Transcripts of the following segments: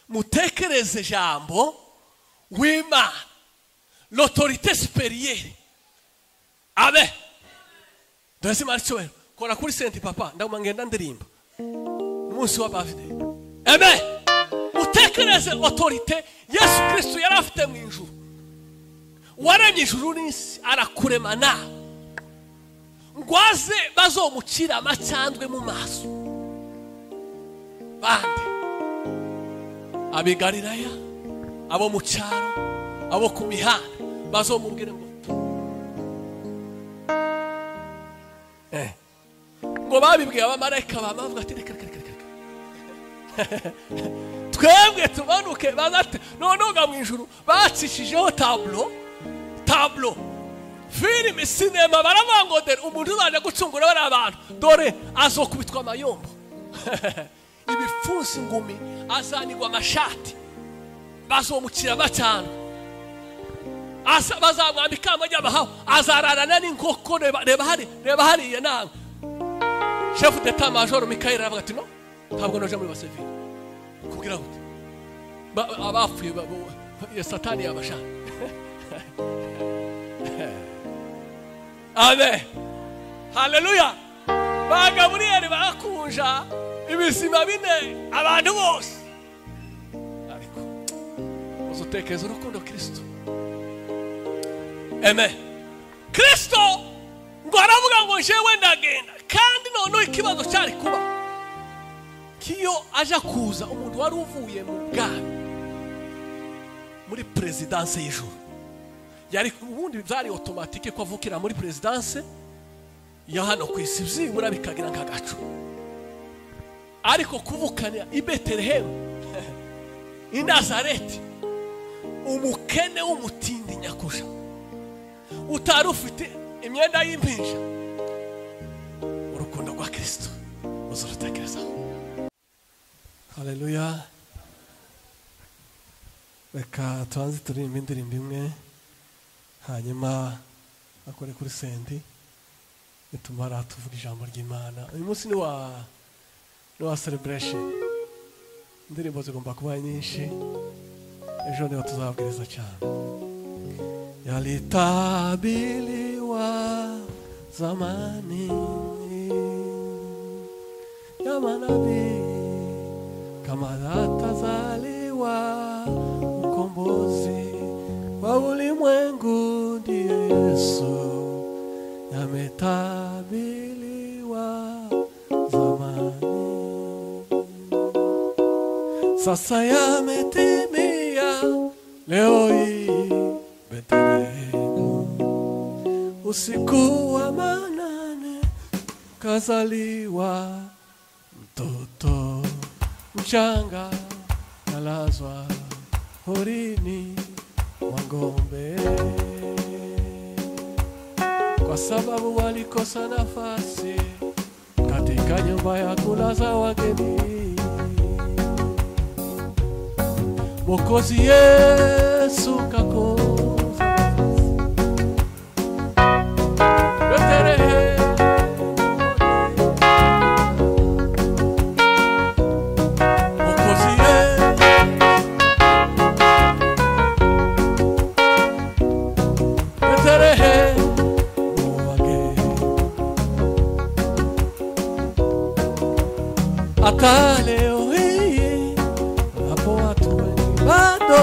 mutekereze jambo w'Imana l'autorité supérieure abe ndose maricyo kora kuri senti papa ndaguma ngenda ndirimba umunsi wa birthday amen mutekereze autorité Yesu Kristo yari afite mu ijuru waremye ijuru n'isi arakuremana ngwaze bazomucira amacyandwe mu maso bande abigalilaya abo mu cyaro abo ku mihanda bazomubwire ngo babibwiye abamarayika bamavuga ati reka twebwe tumanuke bazate nonoga mu ijuru bacishijeho tablo filime sinema baravangodera umuntu uzaje gucungura bari abantu dore azokubitwa amayombo ibifunsi ngumi azanirwa amashati bazomukira batanu bazamwambika amajya bahawe azararana n'inkoko reba hariya nawe chef d'état major Michael aravuga ati no ntabwo noje muri basivili kugira gute abapfuye ya satani yabashaka amen haleluya ba Gaburiyeli bakunja ibizima bine abantu bose ariko uzotekeza urukundo Kristo amen Kristo ngo aravuga ngo jewe ndagenda kandi none ikibazo cyari kuba kiyo aja kuza umuntu wari uvuye mu bwami muri presidence y'ijuru yari ubundi byari automatique ko avukira muri presidence ya hano ku isi byibura bikagira nk'agacu ariko kuvukana i Bethlehem i Nazareti umukene w'umutindi nyakusha utari ufite imyenda y'impinja urukundo rwa Kristo uzorutekerezaho haleluya reka tuanze turirimba indirimbo imwe hanyuma akore kuri sendi nitumara tuvuga ijambo ry'Imana uyu munsi ni wa celebration indirimbo zigomba kuba nyinshi ejo niho tuzabwiriza cyane yalitabiriwa zamani ya manabii kama atazaliwa mkombozi wa ulimwengu ndiye Yesu yametabiriwa zamani sasa yametimia leo hii Bethlehemu usiku wa manane kazaliwa mtoto mchanga nalazwa horini mwa ng'ombe kwa sababu walikosa nafasi katika nyumba ya kulaza wageni. Mwokozi Yesu kakoza hata leo hii hapo watu wengi bado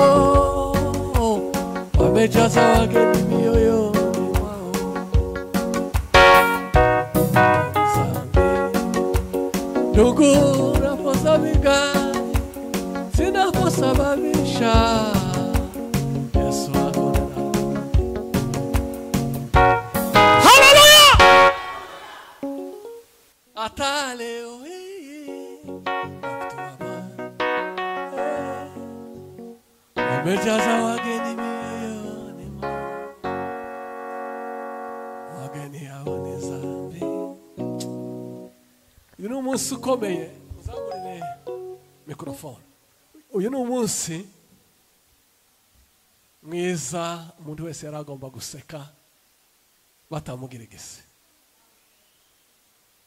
wamejaza wageni mioyoni mwao. Ndugu unaposabigani zinaposababisha Yesu akona. Haleluya! Hata leo wamejaza wageni mioyoni mwao, wageni hao ni dhambi. Uyu ni umunsi ukomeye, uzamurire mikrofone. Uyu ni umunsi mwiza umuntu wese yaragomba guseka batamugirigise.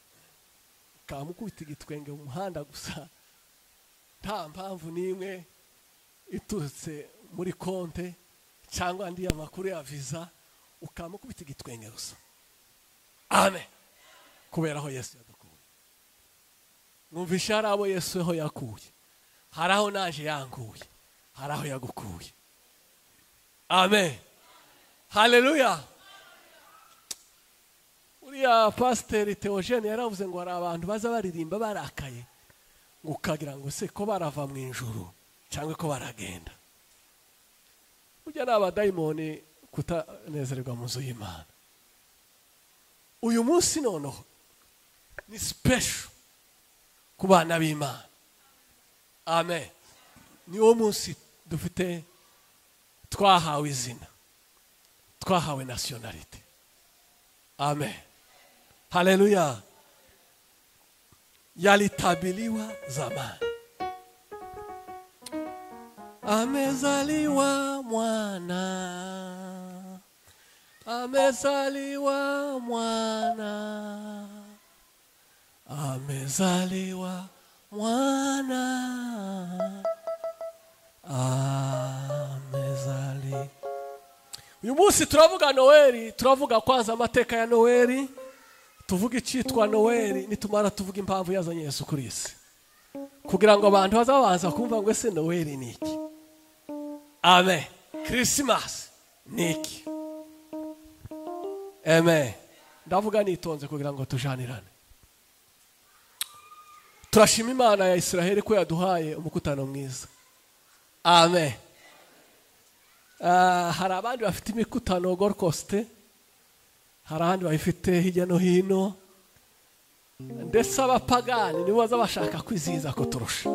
Kamukubita igitwenge mu muhanda gusa nta mpamvu nimwe iturutse muri konte cyangwa andi amakuru ya visa ukamukubita igitwenge gusa. Amen. Kubera aho Yesu yadukuye. Mwumvisha hari abo Yesu aho yakuye, hari aho naje yankuye, hari aho yagukuye. Amen. Haleluya. Uriya Pasiteri Theogene yaravuze ngo hari abantu baza baririmba barakaye, ngo ukagira ngo se ko barava mu ijuru cyangwa ko baragenda. Ujya n'abadayimoni kutanezererwa mu nzu y'Imana. Uyu munsi noneho ni special ku bana b'Imana. Amen. Ni wo munsi dufite twahawe izina, twahawe nationality. Amen. Haleluya. Yalitabiliwa zamani. Amezaliwa mwana, amezaliwa mwana, amezaliwa mwana, amezaliwa. Uyu munsi turavuga Noeli, turavuga kwanza amateka ya Noeli, tuvuga icyitwa Noeli, nitumara tuvuga impamvu yazanye Yesu kuri isi, kugira ngo abantu bazabanza kumva ngo ese Noeli ni iki. Amen. Christmas ni iki. Amen. Ndavuga nitonze kugira ngo tujanirane. Turashima Imana ya Israheli ko yaduhaye umukutano mwiza. Amen. Hari abandi bafite imikutano Gold Coast, hari abandi bafite hirya no hino, ndetse abapagani nibo baza bashaka kwizihiza ko turusha.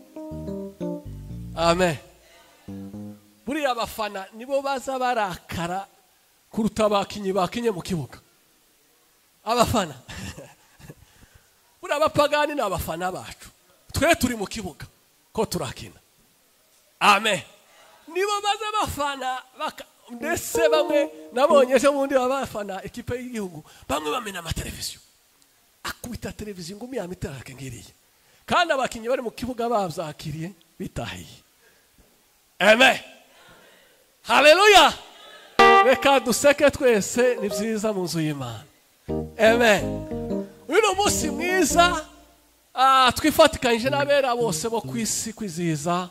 Amen. Buriya abafana nibo baza barakara kuruta abakinyi bakinye mu kibuga. Abafana buriya abapagani ni abafana bacu, twe turi mu kibuga ko turakina. Amen. Nibo baza bafana ndetse bamwe nabonye ejo bundi abafana ikipe y'igihugu bamwe bamena amateleviziyo, akubita televiziyo ngo miyamitara ngiriye, kandi abakinyi bari mu kibuga babyakiriye bitahiye. Amen. Haleluya. Reka duseke twese, ni byiza mu nzu y'Imana. Amen. Uyu ni umunsi mwiza twifatikanyije n'abera bose bo ku isi kwizihiza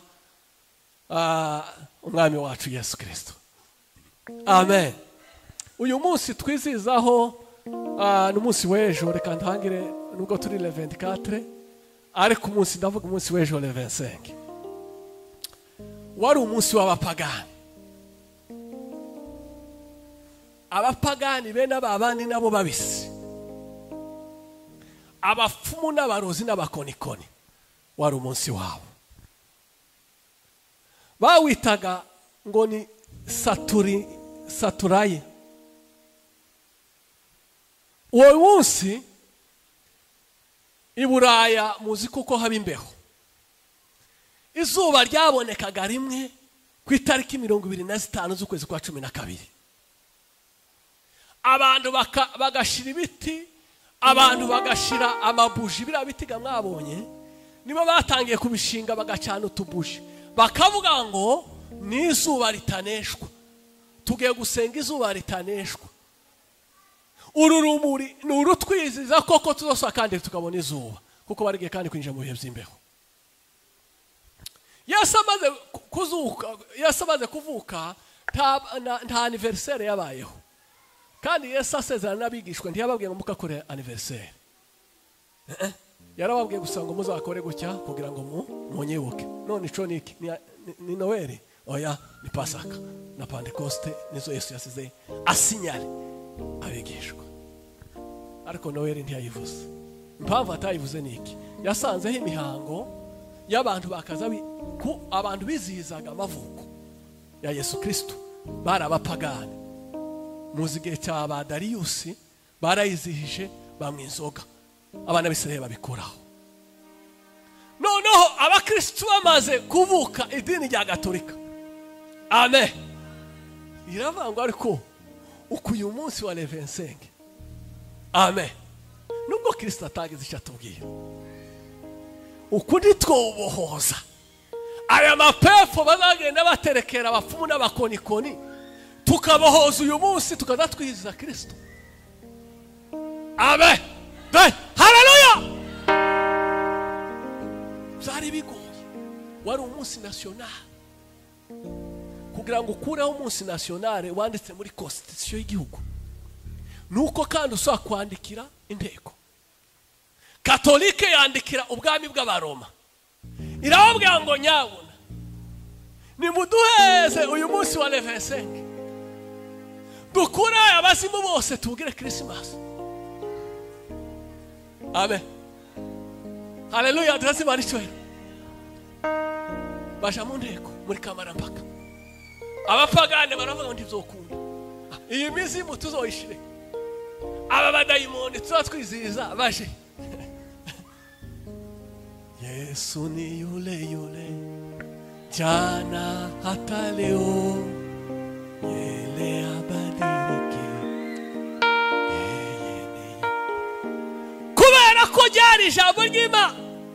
umwami wacu Yesu Kristo. Amen. Uyu munsi twizihizaho ni umunsi w'ejo, reka ntangire nubwo turi le 24 ariko umunsi ndavuga umunsi w'ejo le 25. Wari umunsi w'abapagani. Abapagani bene abandi nabo babisi, abapfumu n'abarozi n'abakonikoni, wari umunsi wabo. Bawitaga ngo ni Saturayi. Uwo munsi i Buraya muzi kuko haba imbeho, izuba ryabonekaga rimwe ku itariki 25 z'ukwezi kwa 12. Abantu bagashira ibiti, abantu bagashira amabuji, bira bitiga mwabonye nibo batangiye kubishinga bagacana utubuji, bakavuga ngo ni izuba ritaneshwa, tugiye gusenga izuba ritaneshwa. Uru rumuri ni urutwiziza koko tuzosa kandi tukabona izuba, kuko barigiye kandi kwinjira mu bihe by'imbeho. Yesu amaze kuvuka nta anniversaire yabayeho, kandi Yesu asezerana n'abigishwa ntiyababwiye ngo mukakore anniversaire. Yarababwiye gusa ngo muzakore gutya kugira ngo munyibuke. None ico niki ni Noeli, oya ni Pasaka na Pentecoste, nizo Yesu yasize asinyale abigishwa. Ariko Noeli ntiyayivuze. Impamvu atayivuze niki? Yasanzeho imihango y'abantu bakaza ku abantu bizihizaga amavuko ya Yesu Kristo, bari abapagani. Muzi gihe cya Dariyusi barayizihije bamwe inzoga, abana b'Isiraheli babikoraho. Noneho abakristo bamaze kuvuka idini rya Gatolika. Amen. Iravangwa ariko uko uyu munsi wa 25. Amen. Nubwo Kristo atagize icyo atubwira, ukuri twubohoza aya mapepo abapfu bazagenda baterekera abapfumu n'abakonikoni tukabohoza uyu munsi tukaza twiziza Kristo. Amen. Haleluya. Byari bigoye, wari umunsi national. Kugira ngo ukureho umunsi national wanditse muri constitution y'igihugu, nuko kandi usaba kwandikira inteko katolike, yandikira ubwami bw'abaroma, irababwira ngo nyabona nimuduheze uyu munsi wa 25 dukure abazimu bose tugire Christmas. Amen. Haleluya. Turazimana icyubahiro. Baja mu nteko muri kamarampaka, abapagane baravuga ngo ntibizokunda iyi mizimu tuzoyishire, aba badayimoni tuzatwizihiza baje. Yesu ni yule jana hata leo, yele abadilike. Kubera ko ryari ijambo ry'Imana,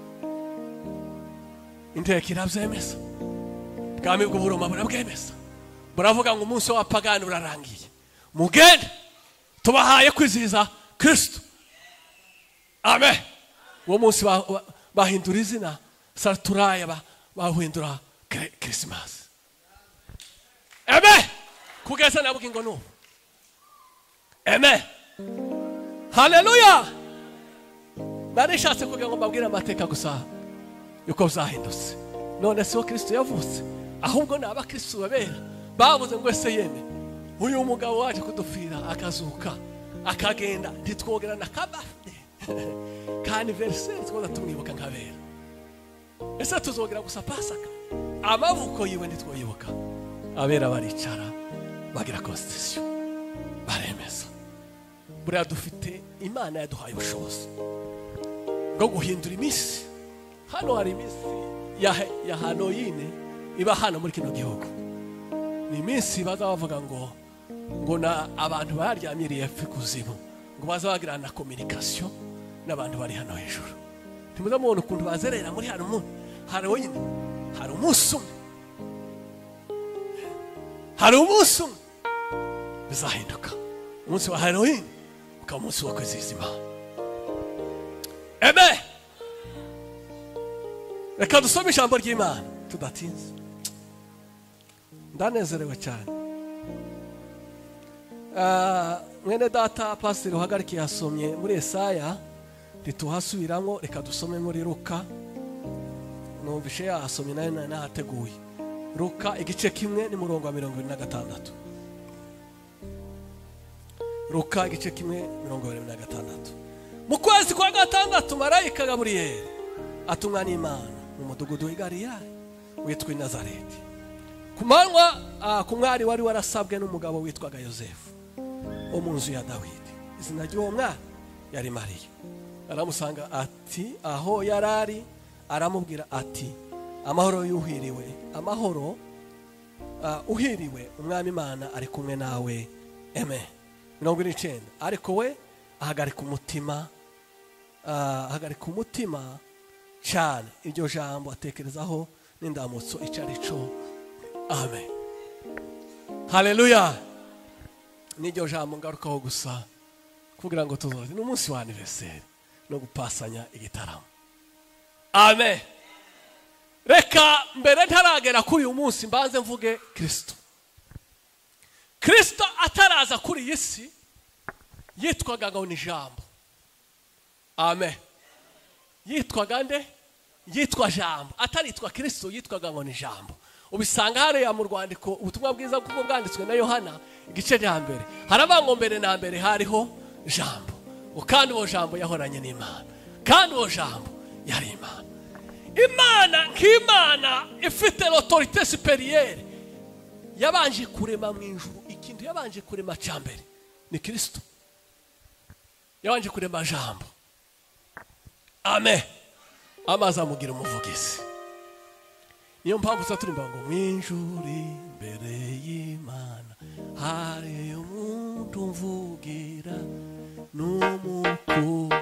inteko irabyemeza, ubwami bw'uburoma burabwemeza, buravuga ngo umunsi w'abapagani urarangiye, mugende tubahaye kwizihiza Kristo. Amen. Uwo munsi bahindura izina Saturaya, bahindura Christmas. Amen. Kugeza na bugingo n'ubu. Amen. Haleluya. Narishatse kugira ngo mbabwire amateka gusa yuko bizahindutse. None si wo Kristo yavutse, ahubwo ni abakristo babera bavuze ngo ese yeme uyu mugabo waje kudupfira akazuka akagenda ntitwogerana kabafe kandi verse twoza tumwibuka nkabera. Ese tuzogera gusa Pasaka, amavuko yiwe ntitwoyibuka. Abera baricara bagira constitution baremeza. Buriya dufite Imana yaduhaye ubushobozi bwo guhindura iminsi. Hano hari iminsi ya Halloween iba hano muri kino gihugu, ni iminsi baza bavuga ngo na abantu baryamiriye kuzimu ngo baza bagira na communication n'abantu bari hano hejuru. Timuza mubona ukuntu bazerera muri hano mu Halloween. Hari umunsi umwe, hari umunsi umwe bizahinduka, umunsi wa Halloween ukaba umunsi wo kwizihiza Imana. Amen. Reka dusome ijambo ry'Imana tudatinze. Ndanezerewe cyane. Mwene data Pastor Uhagarike yasomye muri Yesaya, ntituhasubiramo. Reka dusome muri Luka. Numvishe yasomye nayo nahateguye. Luka igice kimwe ni murongo wa 26. Luka igice kimwe 26. Mu kwezi kwa gatandatu marayika Gaburiyeli atumwa n'Imana mu mudugudu w'i Galilaya witwa Nazareti, ku manywa ku mwari wari warasabwe n'umugabo witwaga Yosefu wo mu nzu ya Dawidi. Izina ry'uwo mwari yari Mariya. Aramusanga ati aho yarari, aramubwira ati amahoro yuhiriwe, amahoro uhiriwe, umwami Imana ari kumwe nawe. Amen. 29. Ariko we ahagarika umutima cyane iryo jambo atekerezaho n'indamutso icarico. Amen. Haleluya. N'iryo jambo ngarukaho gusa kugira ngo tuzoze n'umunsi wa anniversaire no gupasanya igitaramo. Amen. Reka mbere ntaragera kuri uyu munsi mbanze mvuge Kristo. Kristo ataraza kuri iyi si yitwaga ngo ni jambo. Amen. Yitwaga nde? Yitwa jambo. Ataritwa Kristo, yitwaga ngo ni jambo. Ubisanga hariya mu rwandiko ubutumwa bwiza kuko bwanditswe na Yohana igice cya mbere. Haravuga ngo mbere na mbere hariho jambo, kandi uwo jambo yahoranye n'Imana, kandi uwo jambo yari Imana. Imana nk'Imana ifite l'autorité supérieure yabanje kurema mu ijuru. Ikintu yabanje kurema cya mbere ni Kristo. Yabanje kurema jambo. Amen. Amaze amugira umuvugizi. Niyo mpamvu turirimba ngo mwinjuri imbere y'Imana hari umuntu mvugira n'umukuru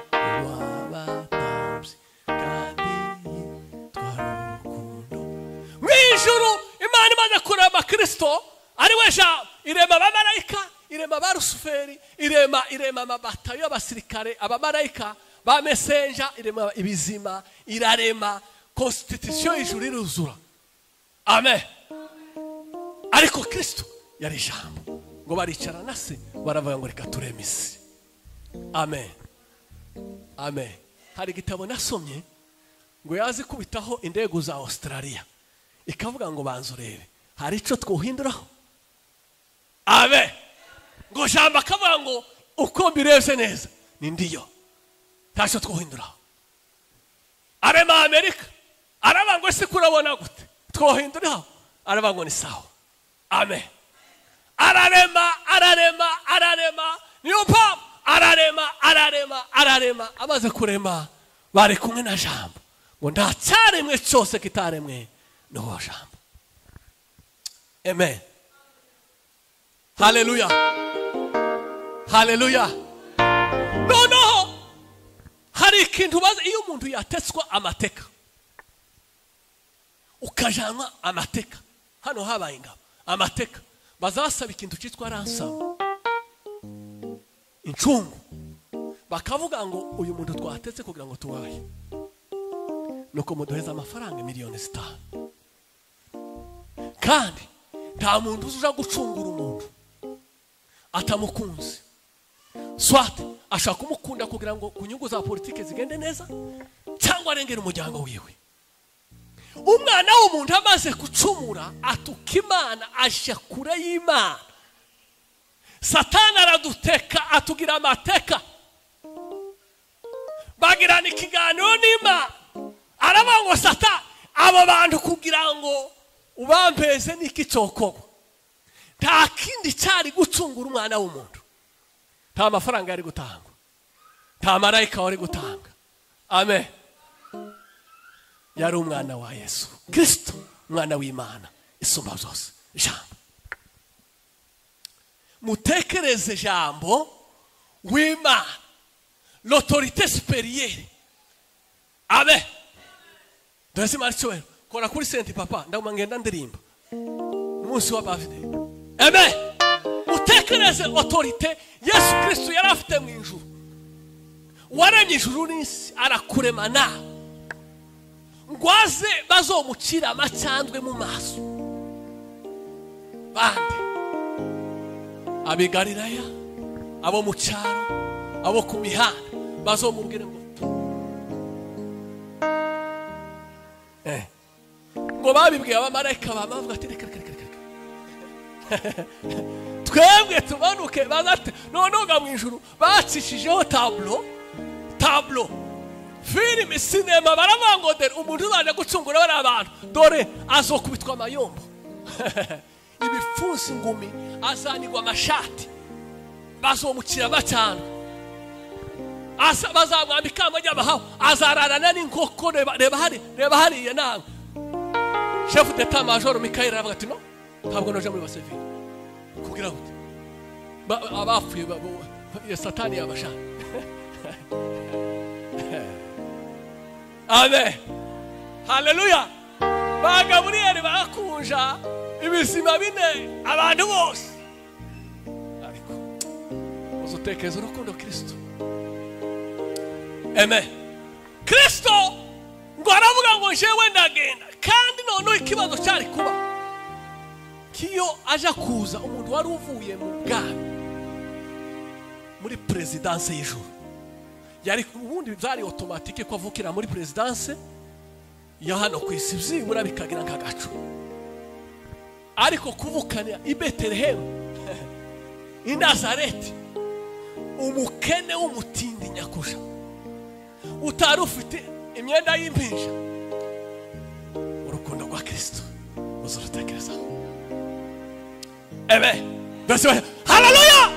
w'abatambyi kandi yitwa Rukundo. Mwinjuru imana imaze kurema Kristo ari we jambo irema abamarayika, irema abarusuferi, irema amabata y'abasirikare, abamarayika ba messenger, irema ibizima, irarema constitution y'ijuru iruzura. Amen. Ariko Kristo yari jambo, ngo baricara na se baravuga ngo reka tureme isi. Amen. Amen. Hari igitabo nasomye ngo yazi kubitaho indego za Australia, ikavuga ngo banzurebe hari ico twohinduraho. Amen. Ngo jambo akavuga ngo uko mbireze neza ni ndiyo, ntacyo twohinduraho. Arema Amerika, araba ngo ese kurabona gute twohinduraho, araba ngo ni sawa. Amen. Ararema niyo mpamvu ararema amaze kurema bari kumwe na jambo ngo ndacyaremwe cyose kitaremwe no jambo. Amen. Hallelujah. Hallelujah. No hari ikintu baza iyo umuntu yatetswa amateka ukajanwa amateka, hano habaye ingabo amateka bazasaba ikintu cyitwa ransom, incungu, bakavuga ngo uyu muntu twatetse kugira ngo tuwaye nuko muduheza amafaranga miliyoni 5, kandi nta muntu uza gucungura umuntu atamukunze. Swat ashaka kumukunda kugira ngo kunyungu za politike zigende neza cyangwa arengera umuryango wiwe. Umwana w'umuntu amaze gucumura atukimana asha kure y'Imana, Satani araduteka atugira amateka, bagirana ikiganiro n'Imana, araba ngo Satani abo bantu kugira ngo ubampeze niki cyokogo, nta kindi cyari gucungura umwana w'umuntu, nta mafaranga yari gutanga, nta marayika wari gutanga. Amen. Yari umwana wa Yesu Kristo, umwana w'Imana isumba byose, jambo. Mutekereze jambo w'Imana, l'autorité supérieure. Amen. Dore marcho kora kuri senti papa ndamangenda ndirimba umunsi wa birthday. Amen. Mutekereze autorité Yesu Kristo yari afite mu ijuru, waremye ijuru n'isi arakurema nawe ngwaze bazomucira amacandwe mu maso. Bande abi Galilaya, abo mu cyaro, abo ku mihanda bazomubwira ngo ngo babibwiye abamarayika bamavuga ati reka twebwe tumanuke bazate nonoga mu ijuru bacishijeho tablo filime sinema baravuga ngo dore umuntu uzaje gucungura bari abantu dore azokubitwa amayombo ibifunsi ngumi azanirwa amashati bazomukira bacana bazamwambika amajya bahawe azararana n'inkoko. Reba hariya nawe chef d'état major Mikael aravuga ati no ntabwo noje muri basivili kugira gute abapfuye ya Satani yabasha. Amen. Hallelujah. Ba Gabriel bakunja ibizima bine abantu bose, ariko uzotekeza urukundo Kristo. Amen. Kristo ngo aravuga ngo jewe ndagenda, kandi none ikibazo cyari kuba kiyo aja kuza umuntu wari uvuye mu bwami muri presidence y'ijuru, yari ubundi byari automatique ko avukira muri presidence ya hano ku isi byibura bikagira nk'agacu, ariko kuvukana i Bethlehem i Nazareti umukene w'umutindi nyakusha utari ufite imyenda y'impinja, urukundo rwa Kristo uzorutekereza. Amen. Hallelujah.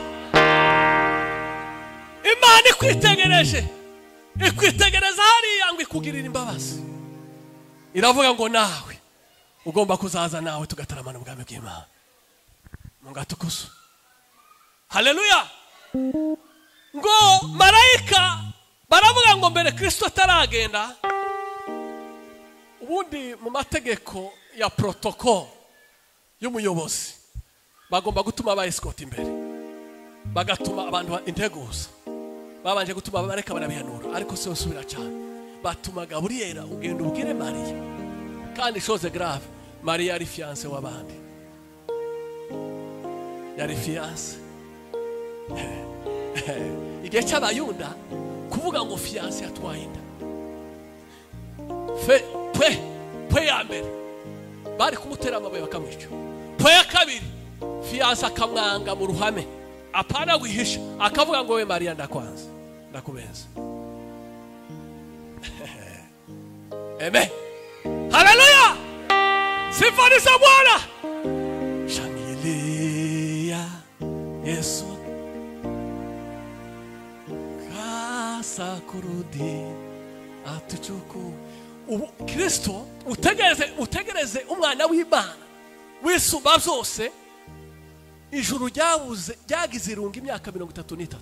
Imana ikwitegereza hariya ngo ikugirira imbabazi, iravuga ngo nawe ugomba kuzaza nawe tugataramana ubwami bw'Imana mu ngatukuzo. Hallelujah. Ngo marayika baravuga ngo mbere Kristo ataragenda, ubundi mu mategeko ya protocol y'umuyobozi bagomba gutuma ba escort imbere, bagatuma abantu integuza, babanje gutuma bareka barabihanura, ariko se usubira cyane batuma Gaburiyeli ugenda ubwire Mariya, kandi chose grave, Mariya ari fiancé w'abandi, yari fiancé. Igihe cy'abayuda kuvuga ngo fiancé atwaye inda, pwe ya mbere bari kumutera amabuye bakamwica, pwe ya kabiri fiancé akamwanga mu ruhame, apana guhisha, akavuga ngo we Mariya ndakwanza ndakubenza. Amen, haleluya, sifani za Bwana. Shangilia Yesu kasa kurudi atuchuku. Kristo utegereze umwana w'Imana wisumba byose, ijuru ryagize irunga imyaka 33.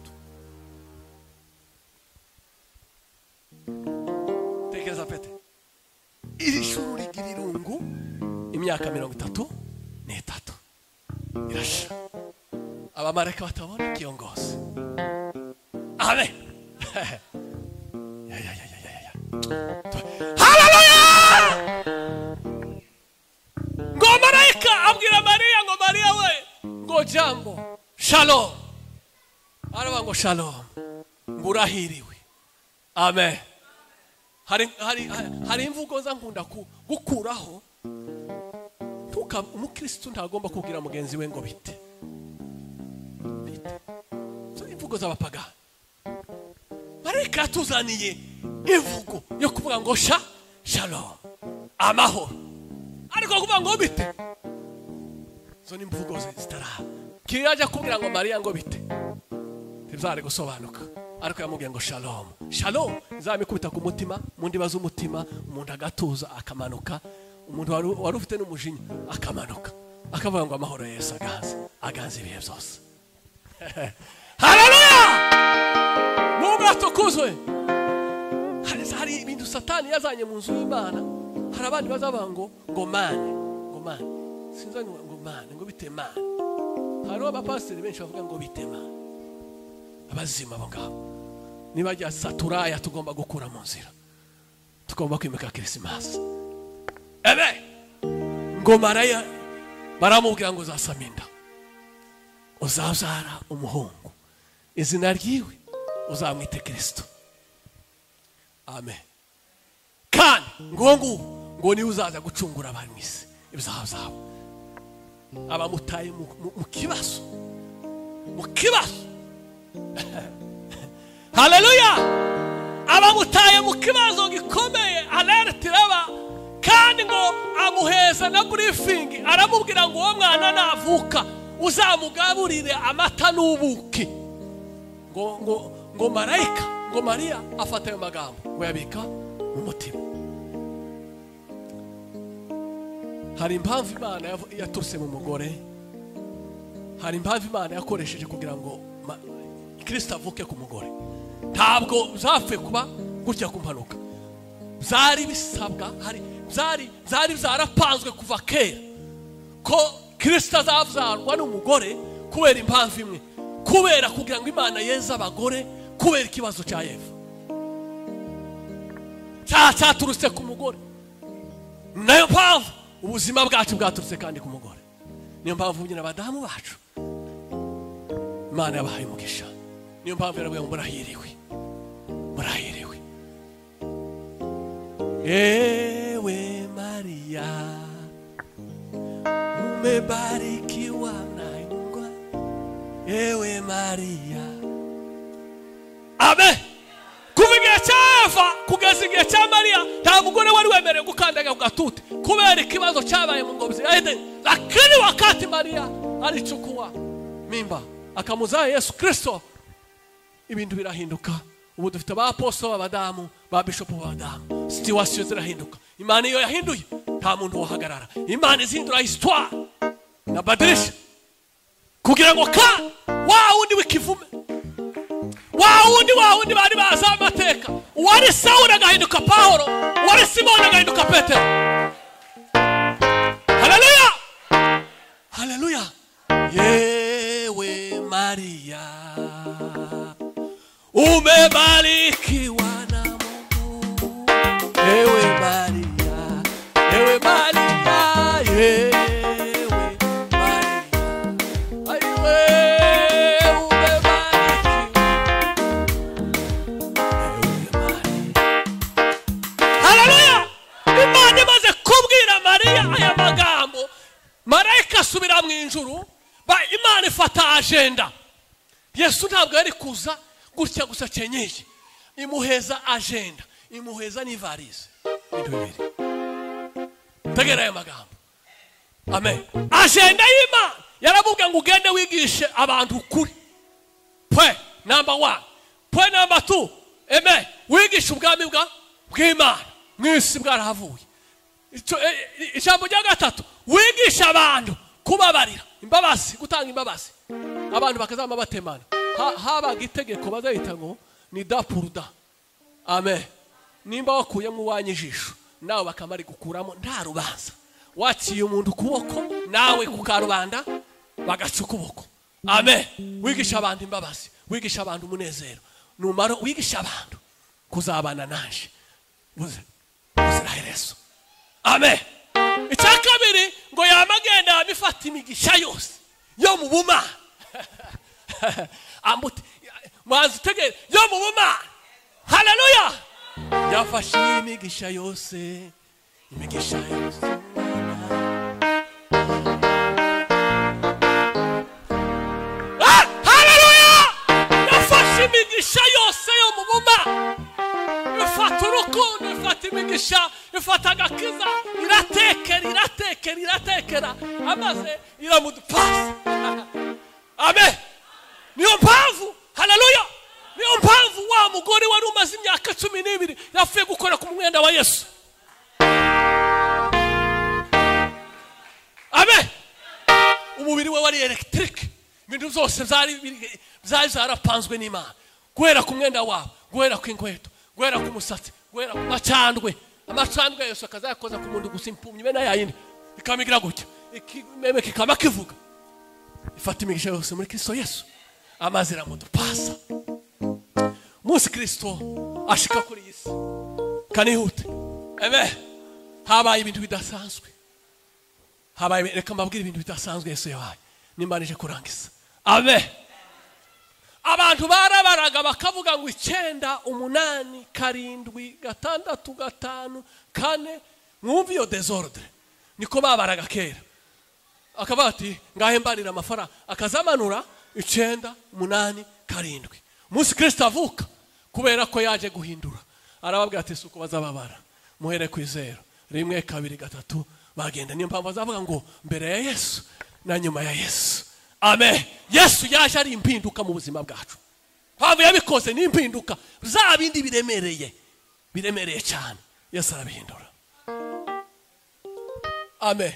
Tekereza pete, ijuru rigira irungu imyaka 33 irashira, abamarayika batabona kiongozi. Amen. Hallelujah. Ngo marayika abwira Mariya ngo Mariya we ngo jambo shalom, araba ngo shalom, ngurahiriwe. Amen. Hari imvugo za nkunda gukuraho, umukristo ntagomba kubwira mugenzi we ngo bite. So imvugo z'abapagani, marayika tuzaniye imvugo yo kuvuga ngo shalom, amahoro, ariko kuvuga ngo bite, zo ni imvugo zitaraha. Kiraje kubwira ngo Mariya ngo bite, ntibzare gusobanuka, ariko yamubwiye ngo shalom. Shalom izamikubita ku mutima, mundi baza umutima, umuntu agatuza akamanuka, umuntu wari ufite n'umujinya akamanuka, akavuga ngo amahoro Yesu aganze ibihe byose. Haleluya, Mungu atukuzwe. Hari ibintu Satani yazanye mu nzu y'Imana, hari abandi bazavuga ngo mane sinzani ngo mane ngo bite mane. Hari abapasiteri benshi bavuga ngo bite mane, abazima abo ngabo nibajya saturaya tugomba gukura mu nzira, tugomba kwimika Christmas. Amen. Ngo Mariya baramubwira ngo uzasaminda, uzabyara umuhungu, izina ryiwe uzamwite Kristo. Amen. Kandi ngo ni uzaza gucungura abantu mwisi ibyaha byabo. Abamutaye mu kibazo, haleluya, abamutaye mu kibazo gikomeye, alert raba, kandi ngo amuheza na briefing, aramubwira ngo uwo mwana navuka uzamugaburire amata n'ubuki. Ngo marayika, ngo Mariya afata ayo magambo ngo yabika mu mutima. Hari impamvu Imana yaturse mu mugore, hari impamvu Imana yakoresheje kugira ngo Kristo avuke ku mugore. Ntabwo zapfe kuba gutya kumpanuka, byari bisabwa, byari zarapanzwe kuva kera ko Kristo azavyarwa n'umugore, kubera impamvu imwe, kubera kugira ngo Imana yeze abagore, kubera ikibazo cya Eva cyaturutse ku mugore. Nayo mpamvu ubuzima bwacu bwaturutse kandi ku mugore. Niyo mpamvu nyine abadamu bacu Imana yabahaye umugisha. Niyo mpamvu yaravuga ngo murahiriwe. Ewe Maria, umebarikiwa na Mungu. Ewe Maria. Amen. Kuviga cyava kugeza igihe cya Mariya, nta mugore wari wemerewe gukandaga ku gatuti kubera ikibazo cyabaye mu ngobyi ya Edeni. Lakini wakati Mariya alichukua mimba akamuzaa Yesu Kristo, ibintu birahinduka. Ubu dufite abaapostoli b'abadamu, ba bishopu b'abadamu, situation zirahinduka. Imana iyo yahinduye nta muntu wahagarara. Imana izindura histoire na badirisha kugira ngo wa wundi w'ikivume, wa wundi bari baza amateka, wari Sawuli agahinduka Pawulo, wari Simoni agahinduka Petero. Haleluya. haleluya. Yewe Maria, umebarikiwa na Mungu. Yewe Maria, yewe Maria, yewe Maria, aiwe umebarikiwa. Yewe Maria, haleluya. Imana imaze kubwira Maria aya magambo, marayika asubira mu ijuru, Imana ifata agenda. Yesu ntabwo yari kuza gutya gusa cyenyeje, imuheza agenda, imuheza n'ivarize ibintu bibiri. Tegera aya magambo, amen. Agenda y'Imana yaramubwiye ngo ugende wigishe abantu ukuri. Point number 1. Point number 2, amen, wigisha ubwami bw'Imana mwisi bwarahavuye. Ijambo rya gatatu, wigisha abantu kubabarira, imbabazi, gutanga imbabazi. Abantu bakazama batemana, habaga itegeko bazahita ngo ni da puruda, amen. Nimba wakuyemo uwanyijisho nawe bakamari gukuramo nta rubanza. Waciye umuntu kuboko nawe kukarubanda bagaca ukuboko, amen. Wigisha abantu imbabazi, wigisha abantu umunezero, numara wigisha abantu kuzabana nanje uziraherezo, amen. Icyakabiri ngo yamagenda abifata imigisha yose yo mu bumana. Ambuti mwazi tegere yo mu bumana, haleluya. Yafashe imigisha yose, imigisha yose, haleluya. Yafashe imigisha yose yo mu bumana, ifata urukundo, ifata imigisha, ifata agakiza, iratekera amaze iramudupasa, amen. Niyo mpamvu, haleluya, niyo mpamvu wa mugore wari umaze imyaka 12 yafuye gukora ku mwenda wa Yesu, amen. Umubiri we wari electric, ibintu byose byari zarapanzwe n'Imana, guhera ku mwenda wawe, guhera ku inkweto, guhera ku musatsi, guhera ku macandwe. Amacandwe Yesu akazakoza ku muntu gusimpumye bene yayindi ikamigira gutya, ikimeme kikaba kivuga. Ifata imigisha yose muri Kristo Yesu, amazira mudupasa. Musi Kristo ashika kuri Yesu kanihute, amen. Habaye ibintu bidasanzwe, habaye, reka mbabwire ibintu bidasanzwe Yesu yabaye nimbanije kurangiza, amen. Abantu barabaraga bakavuga ngo 9, 8, 7, 6, 5, 4. Mwumva iyo desordre niko babaraga kera. Akavuga ati ngahe mbarira amafaranga, akazamanura 9, 8, 7. Musi Kristo avuka kubera ko yaje guhindura, arababwira ati suko bazababara, muhere ku 0, 1, 2, 3 bagenda. Niyo mpamvu bazavuga ngo mbere ya Yesu na nyuma ya Yesu, amen. Yesu yaje ari impinduka mu buzima bwacu. Mpamvu yabikoze ni impinduka, za bindi biremereye cyane Yesu arabihindura, amen.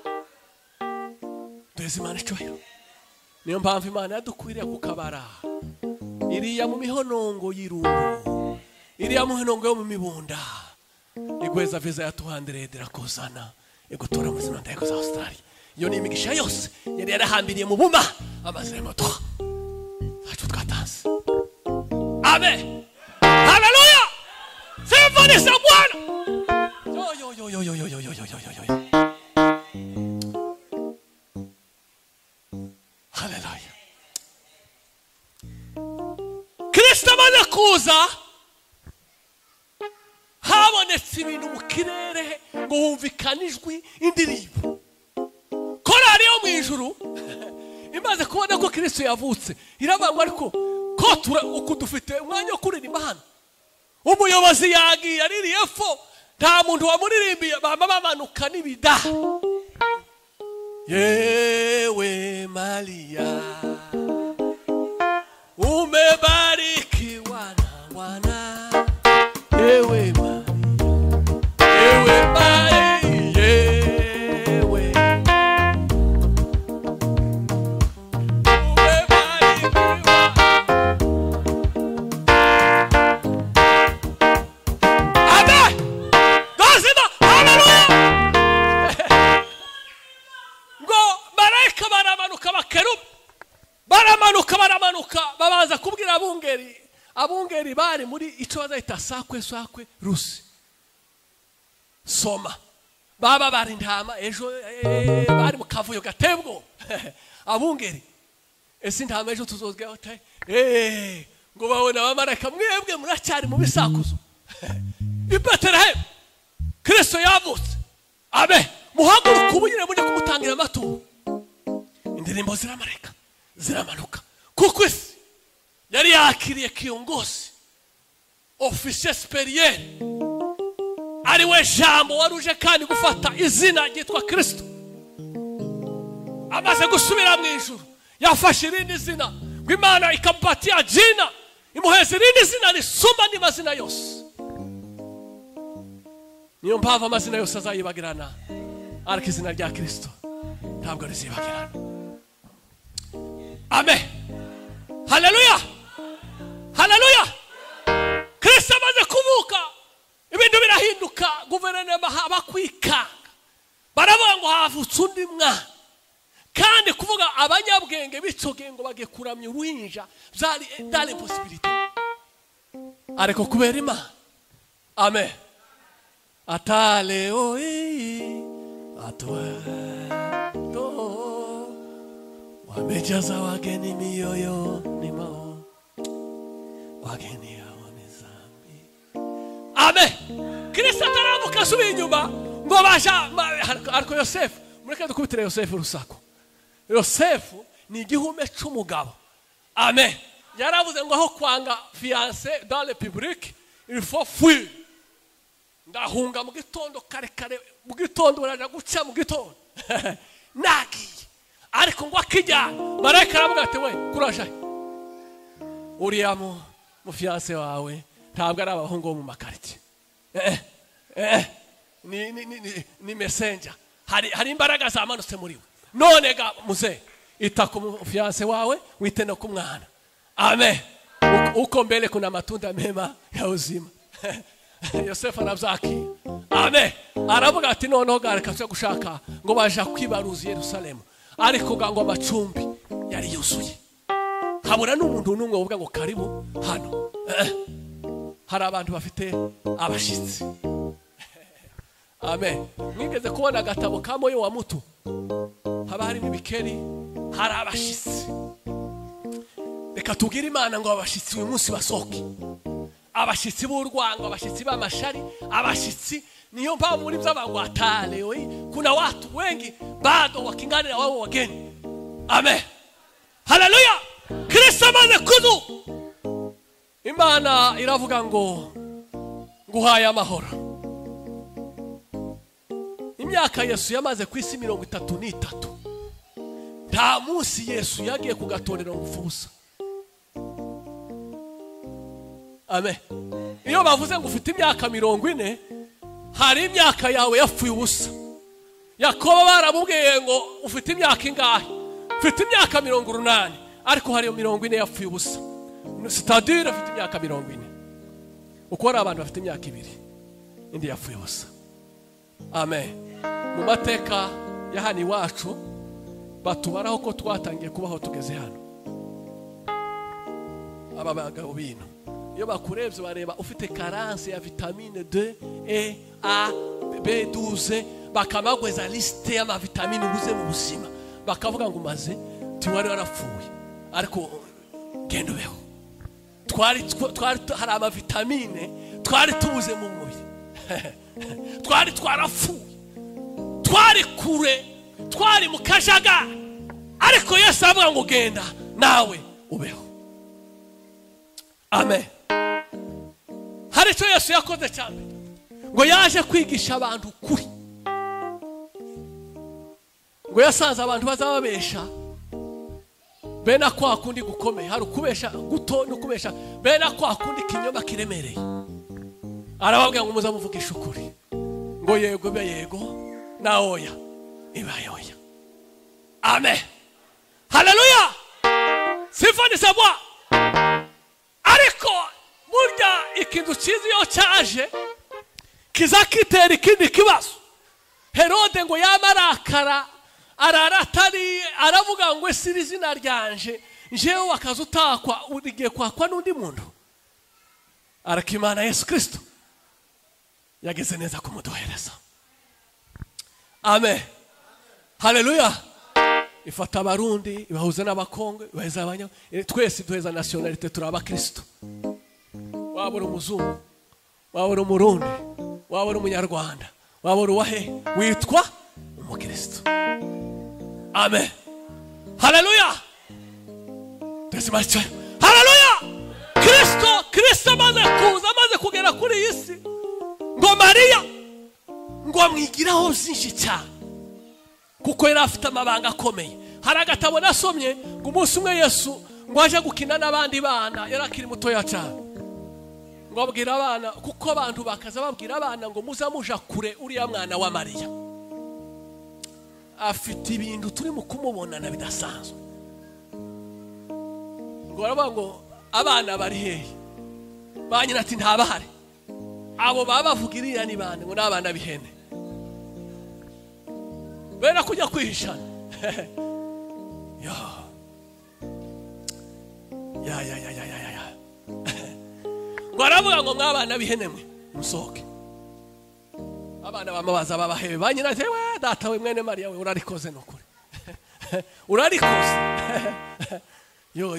Twese Imana icyubahiro. Niyo mpamvu Imana yadukwiriye kukabara, iriya mu mihonongo y'irungu, iriya mu mihonongo yo mu mibunda, igweza viza ya 200 irakuzana igutora mu zino ndego za Australia. Iyo ni imigisha yose yari yarahambiriye mu buma, amaze moto acu twatanze, amen, haleluya. Symphony za Bwana, yo haleluya. Kristo amaze kuza, habonetse ibintu mu kirere ngo humvikanijwe indirimbo. Korari yo mu ijuru imaze kubona ko Kristo yavutse, irabangwa ariko ko uko dufite umwanya wo kuririmba hano. Umuyobozi yagiye aririye fo, nta muntu wamuririmbiye, bamanuka n'ibida. Yewe Maria, umebarikiwa na Bwana. Yewe Maria, yewe Maria, yewe umebarikiwa. Amen. Dozima, haleluya. Go malaika abakerubi baramanuka babanza kubwira abungeri bari muri icyo bazahita sakwe rusi soma baba bari intama ejo bari mu kavuyo gatebwo abungeri ese intama ejo tuzozgaho ngo babona abamarayika mwebwe muracyari mu bisakuzo i Betelehemu Kristo yavutse abe muhaguruka ubu nyine mujye kumutangira amaturo indirimbo ziramarayika ziramanuka kuko isi yari yakiriye kiyongozi ofisiye superiere ari we jambo waruje kandi gufata izina ryitwa Kristo amaze gusubira mu ijuru yafashe irindi zina ngo Imana ikampatia jina imuheze irindi zina risumba n'amazina yose. Niyo mpamvu amazina yose azayibagirana ariko izina rya Kristo ntabwo rizibagirana. Amen. Haleluya. Haleluya. Kristo amaze kuvuka ibintu birahinduka, guverinoma bakwikanga baravuga ngo havutse undi mwana, kandi kuvuga abanyabwenge bicoge ngo bagiye kuramya uruhinja byari dans l'impossibilité, ariko kubera Imana. Amen. Atale oi atwato wamejaza wageni mioyo nimao wageni hao ni zambi. Amen. Kristo ataramuka asubiye inyuma ngo basha ariko Yosefu, mureke dukubitire Yosefu rusako. Yosefu ni igihume cy'umugabo. Amen. Yaravuze ngo aho kwanga fiancé dans le public il faut fuir. Ndahunga mu gitondo kare mu gitondo baraja guca mu gitondo nagiye, ariko ngo akijya marayika aravuga ati we kuraje uriya mu fiancé wawe ntabwo ari abahungu bo mu makariti, ni messenger, hari imbaraga zamanutse muri we. None ga muze ita ku fiancé wawe wite no ku mwana. Amen. Uko mbele kuna matunda mema ya uzima. Yosefu anabyaki. Amen. Aravuga ati noneho gareka cyo gushaka ngo baje kwibaruza Yerusalemu, ariko ngo amacumbi yari yuzuye, habura n'umuntu n'umwe uvuga ngo karibu hano. Hari abantu bafite abashitsi. Amen. Mwigeze kubona agatabo ka Moyo wa Mutu, haba harimo ibikeri, hari abashitsi. Reka tubwire Imana ngo abashitsi uyu munsi basohoke, abashitsi b'urwango, abashitsi b'amashari, abashitsi. Niyo mpamvu muri by'abangwata leo kuna watu wengi bado wakingana na wao wageni. Amen. Haleluya. Kristo amaze kuzu, Imana iravuga ngo nguhaye amahoro. Imyaka Yesu yamaze ku isi 33, nta munsi Yesu yagiye kugatorera ngufusa. Amen. Iyo bavuze ngo ufite imyaka 40, hari imyaka yawe yapfuye ubusa. Yakobo baramubwiye ngo ufite imyaka ingahe? Ufite imyaka 80, ariko hari 40 yapfuye ubusa. C'est-à-dire ufite imyaka 40. Uko ari abantu bafite imyaka 2 indi yapfuye ubusa. Amen. Mu mateka ya hano iwacu batubaraho ko twatangiye kubaho tugeze hano. Aba bagabo bino iyo bakurebye bareba ufite carence ya vitamine D, E, A, B12, bakamagweza liste ya vitamine ubuze mu buzima, bakavuga ngo maze tiwari warapfuye, ariko gendo beho twari hari ama vitamine twari tubuze mu mubiri. Twari twarafuye, twari kure, twari mu kajaga, ariko Yesu avuga ngo genda nawe ubeho. Amen. Hari icyo Yesu yakoze cyane, ngo yaje kwigisha abantu kuri, ngo yasanze abantu bazababesha bena kwa kundi gukomeye, hari ukubesha guto no kubesha bena kwa kundi kinyoma kiremereye. Arababwira ngo muzamuvugisha ukuri, ngo yego be yego na oya iba oya. Amen. Haleluya. Sifa ni sabwa. Ariko burya ikintu cyiza iyo cyaje kizakitera ikindi kibazo. Herode ngo yamarakara araratari aravuga ngo ese izina ryanje njewe wakaza utakwa urigiye kwakwa n'undi muntu. Arakimana Yesu Kristo yageze neza kumuduhereza. Amen. Haleluya. Ifata abarundi ibahuza n'abakongo ibaheza abanya twese duheza nationalite turaba Kristo. Wabura umuzungu, wabura umurundi, wabura umunyarwanda, wabura uwahe witwa umukristo. Amen. Haleluya. Haleluya. Kristo amaze kugera kuri iyi si ngo Mariya ngo amwigiraho byinshi cyane kuko yari afite amabanga akomeye. Hari agatabo nasomye ngo umunsi umwe Yesu ngo aje gukina n'abandi bana yari akiri mutoya cyane, ngo abwira abana kuko abantu bakaza babwira abana ngo muza muja kure uriya mwana wa Mariya afite ibintu turi mu kumubonana bidasanzwe. Ngo baravuga ngo abana bari hehe? Banyina ati ntabahari. Abo babavugiriya ni bande? Ngo nabana bihene. Bera kujya kwihishana. Ya. Ngo aravuga ngo mwabana bihene mwe musohoke. Abana bamabaza babahebe. Banyina ati we data we mwene Mariya we urarikoze nukuri. Urarikoze. Yo.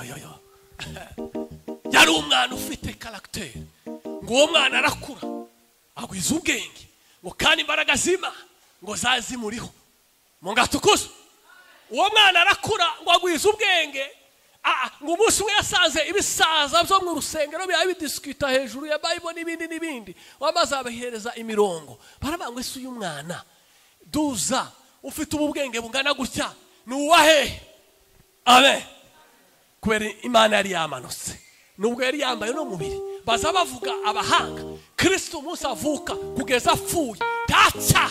Yari umwana ufite character. Ngo uwo mwana arakura agwiza ubwenge ngo kandi imbaraga zima ngo zazi muriho mu ngatukuzo. Uwo mwana arakura ngo agwiza ubwenge ngo umunsi umwe yasanze ibisaza byo mu rusengero bidiscuta hejuru ya Bible n'ibindi wamaze abahereza imirongo. Baravuga ngo ese uyu mwana duza ufite ubwenge bungana gutya ni uwahe? Amen. Kubera Imana yari yamanutse nubwo yari yambaye no mubiri. Baza bavuga abahanga Kristo umunsi avuka kugeza apfuye taca.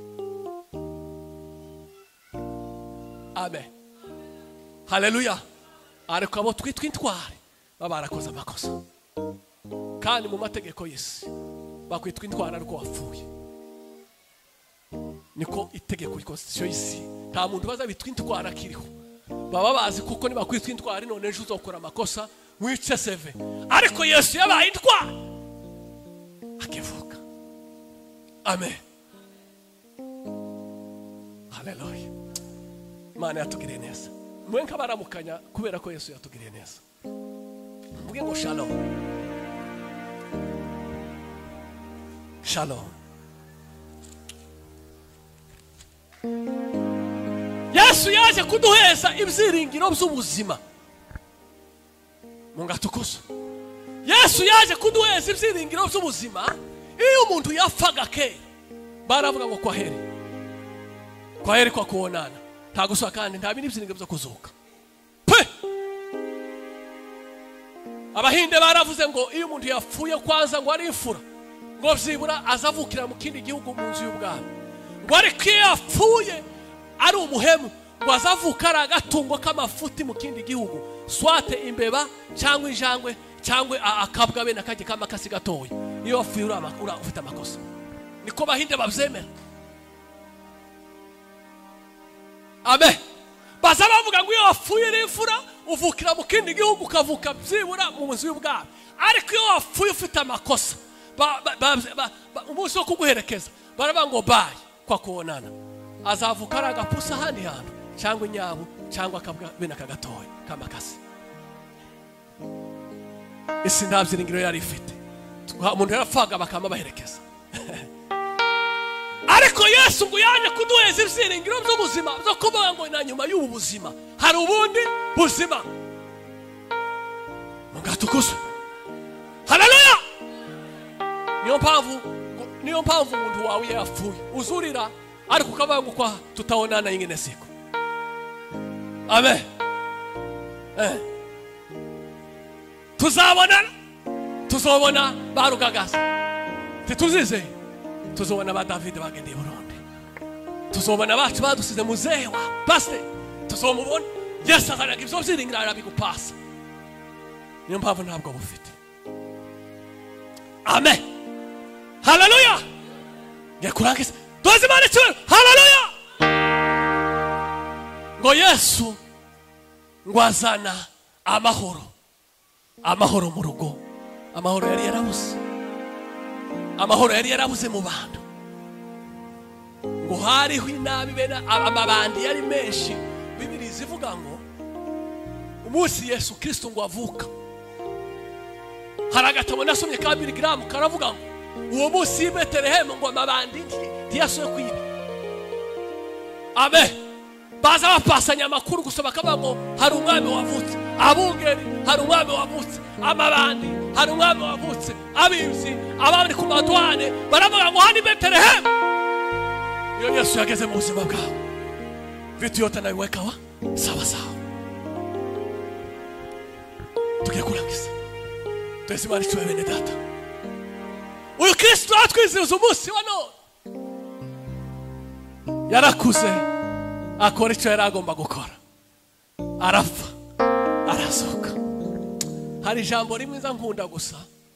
Amen. Haleluya. Ariko abo twitwa intwari babarakoze amakosa kandi mu mategeko y'isi bakwitwa intwari ariko wapfuye. Niko itegeko constitution y'isi nta muntu baza bitwa intwari akiriho. Baba bazi kuko niba kwitwa intwari none ejo uzokora amakosa wice seve. Ariko Yesu yabaye intwari akivuka. Amen. Haleluya. Imana yatugiriye neza. Mwenka baramukanya kubera ko Yesu yatugiriye neza. Mvuge ngo shalom. Shalom. Yesu yaje kuduheza ibyiringiro by'ubuzima. Mungatukuzo. Yesu yaje kuduheza ibyiringiro by'ubuzima. Iyo umuntu yafaga kera baravuga ngo kwaheri kwa kuonana. Tagusa kandi nta bindi byiringiro byo kuzuka. Abahinde baravuze ngo iyo umuntu yapfuye kwanza ngo ari imfura ngo byibura azavukira mu kindi gihugu mu nzu y'ubwami. Ngo ariko iyo yapfuye ari umuhemu ngo azavuka ari agatungo k'amafuti mu kindi gihugu, swate imbeba cyangwa injangwe cyangwa akabwa bene akajye kamakasi gatoya. Iyo wafuye ufite amakosa. Niko Bahinde babyemera. Amen. Baza bavuga ngo iyo wafuye ari imfura uvukira mu kindi gihugu ukavuka byibura mu nzu y'ubwami. Ariko iyo wafuye ufite amakosa umunsi wo kuguherekeza baravuga ngo bayi kwa kuonana. Azavuka ari agapusa handi hantu cyangwa inyabu cyangwa akabwa bene akagatoya kamakasi. Isi nta byiringiro yari ifite. Umuntu yarapfaga bakama baherekeza. Ariko Yesu ngo yaje kuduheza ibyiringiro by'ubuzima byo kuvuga ngo na nyuma y'ubu buzima hari ubundi buzima. Mungatukuzo. Haleluya. Niyo mpamvu umuntu wawe yapfuye uzurira ariko ukavuga ngo kwa tutaonana ingene siku. Amen. Tuzobona barugagaza. Tituzize. Tuzobona ba David bagende Burundi. Tuzobona bacu badusize muzehe wa pastor. Tuzomubona Yesu azaraga ibyo byiringiro arabigupasa. Niyo mpamvu ntabwo bufite. Amen. Haleluya. Ngekurangise. Dozi mane cyo. Haleluya. ngo Yesu ngo azana amahoro, amahoro mu rugo. Amahoro yari yarabuze, amahoro yari yarabuze mu bantu. Ngo hariho inabi bena amabandi yari menshi. Bibiri zivuga ngo umunsi Yesu Kristo ngo avuka, hari agatabo nasomye ka Billy Graham karavuga ngo uwo munsi i Betelehemu ngo amabandi ntiyasohoye kwiba. Amen. Baza bapasanya amakuru gusa bakavuga ngo hari umwami wavutse. Abungeri hari umwami wavutse. Amabandi hari umwami wavutse. Abimzi abandi ku madwane baravuga ngo hani Betelehemu. Iyo Yesu yageze mu buzima bwawe, vitu yote nabiweka sawa sawa. Tugiye kurangiza. Twese bari tuwe bene data. Uyu Kristo atwizihiza umunsi wa none. Yarakuze akora icyo yari agomba gukora. Arapfa, arazuka. Hari ijambo rimwe nza nkunda gusa.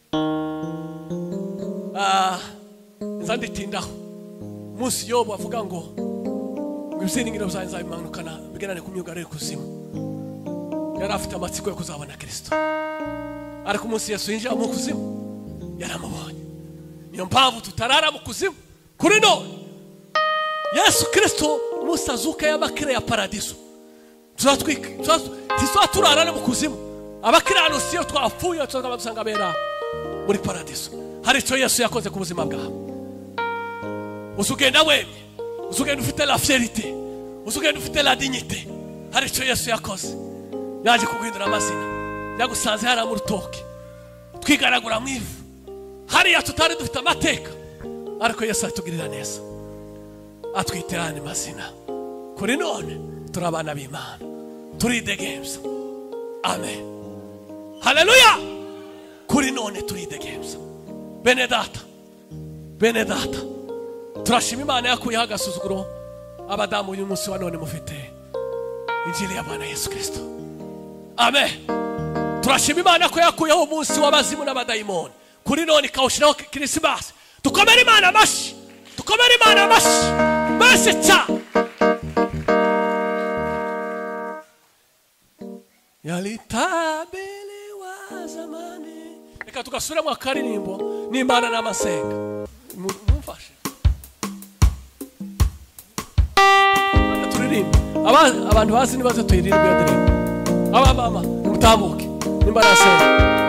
Nza nditindaho. Munsi Yobu avuga ngo ibyiringiro byanjye nzabimanukana bigenane ku myugariro kuzimu. Yari afite amatsiko yo kuzabona Kristo. Ariko umunsi Yesu yinjira mu kuzimu yaramubonye. Niyo mpamvu tutarara mu kuzimu kuri none. Yesu Kristo umunsi azuka y'abakire ya paradiso, turarara mu kuzimu. Abakiranusi iyo twapfuye tuzabasanga bera muri paradiso. Hari icyo Yesu yakoze ku buzima bwawe. Usugenda wemye, usugenda ufite la fierté, usugenda ufite la dignité. Hari icyo Yesu yakoze. Yaje kuguhindura amazina, yagusanze hara mu rutoke, twigaragura mu ivu. Hariya tutari dufite amateka, ariko Yesu atugirira neza, atwiterana amazina. Kuri none turabana b'Imana, turidegemza. Amen. Haleluya. Kuri none turidegemza. Bene data, bene data, turashima Imana yakuyeho agasuzuguro abadamu uyu munsi wa none mufite injili ya Bwana Yesu Kristo. Amen. Turashima Imana ko yakuyeho umunsi w'abazimu n'abadayimoni. Kuri none ikawushiraho Krismasi. Tukomere Imana amashi, tukomere Imana amashi. Bese cyane. Yalitabelewa zamani. Reka tugasubira mu karirimbo n'Imana n'amasenga. Mumfashe. Turirimba. Abantu bazi nibaze tuyiririmba yo ndirimbo. Mama mutambuke nimba nasenga.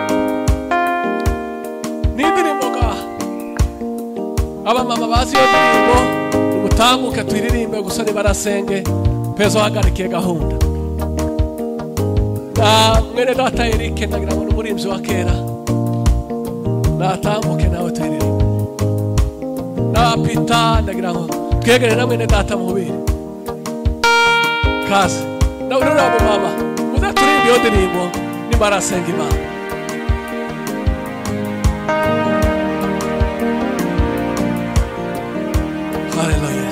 Nindirimbo ka mama bazi yo ndirimbo mutambuke tuyiririmbe gusa nimba nasenge pezo hagarikiye gahunda. Mwene data Eric ndagira ngo n'umurimzi wa kera natambuke nawe tuyiririmbe. Na Peter ndagira ngo twegere na mwene data mubiri kaze na urura mama turirimbe iyo ndirimbo nimba nasenga Imana. Hallelujah.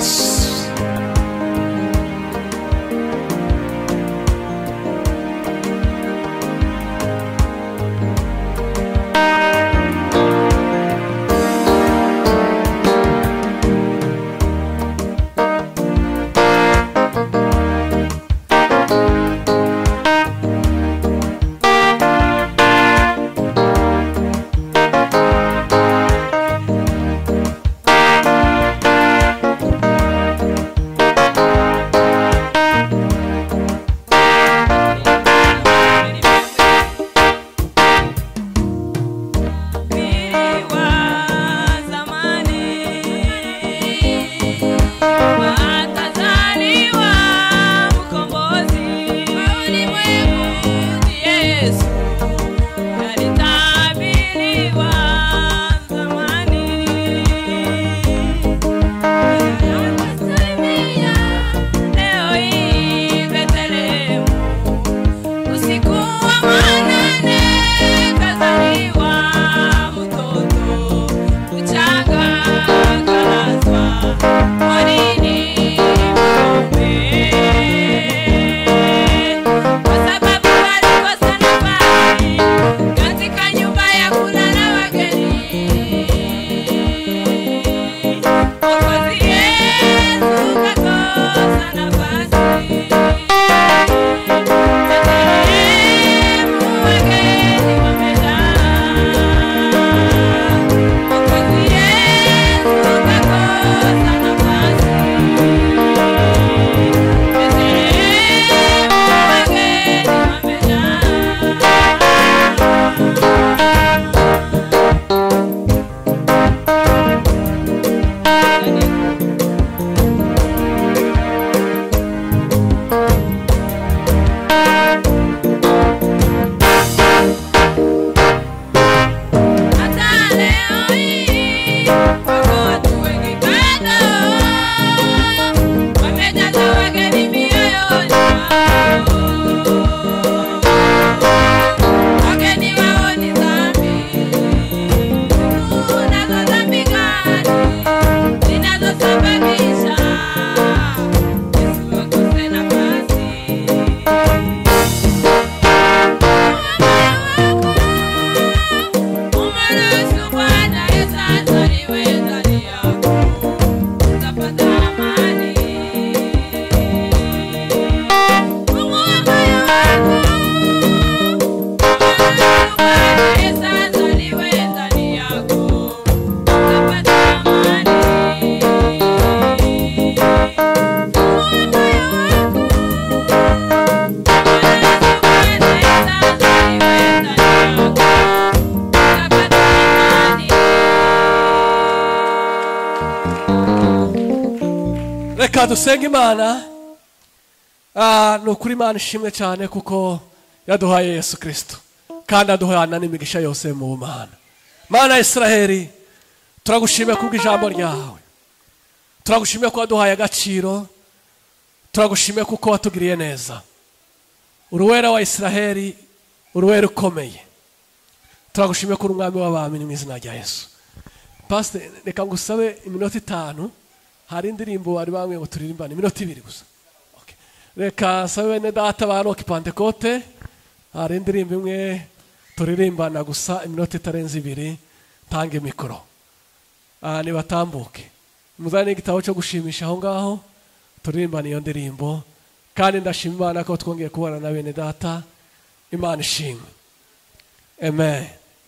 reka dusenga Imana. Ni ukuri Imana ishimwe cyane kuko yaduhaye Yesu Kristo kandi aduhana n'imigisha yose mu Mana. Mana ya Israheli, turagushimiye kubw'ijambo ryawe, turagushimiye ko waduhaye agaciro, turagushimiye kuko watugiriye neza. Uruwera wa Israheli, uruwera ukomeye, turagushimiye ko uri umwami w'abami mu izina rya Yesu. Pastor, reka ngusabe iminota 5, hari indirimbo bari bamwe ngo turirimbane iminota 2 gusa. Okay. Reka sabe bene data abantu Pentecote, hari indirimbo imwe turirimbana gusa iminota itarenze 2, tange mikoro. Ni batambuke. Muzane igitabo cyo gushimisha aho ngaho, turirimbana iyo ndirimbo. Kandi ndashima Imana ko twongeye kubana na bene data. Imana ishimwe. Amen.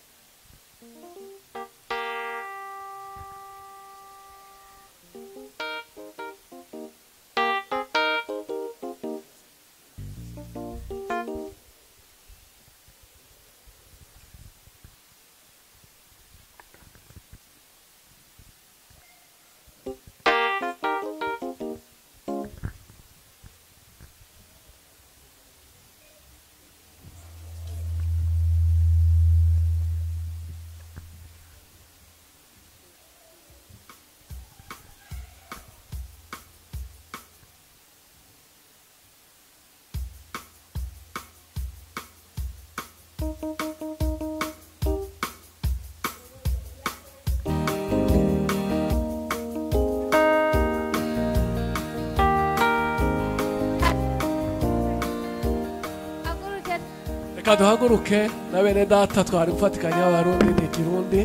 Reka duhaguruke na bene data twari gufatikanya abarundi n'ikirundi.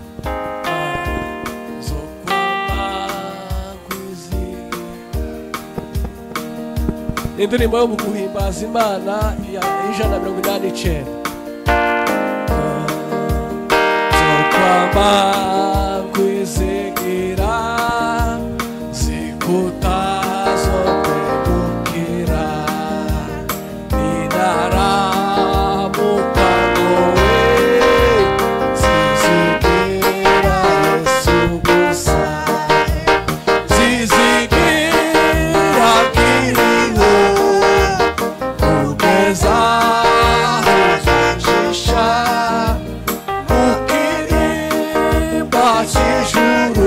Indirimbo yo mu guhimbaza Imana ya 189. Zokwama kwizigira zikutazopedukira ninara juro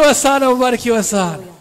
mubarikiwe sana, mubarikiwe sana.